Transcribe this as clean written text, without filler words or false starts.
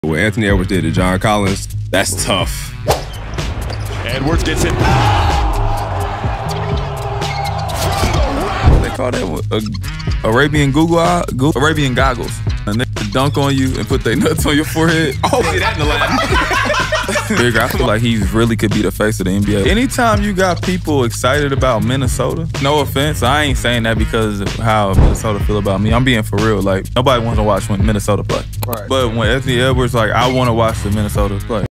What Anthony Edwards did to John Collins, that's tough. Edwards gets it. They call that Arabian Arabian goggles. And they dunk on you and put their nuts on your forehead. Oh, see that in the lab. I feel like he really could be the face of the NBA. Anytime you got people excited about Minnesota, no offense, I ain't saying that because of how Minnesota feel about me. I'm being for real. Like, nobody wants to watch when Minnesota play. Right. But when Anthony Edwards, like, I want to watch the Minnesota play.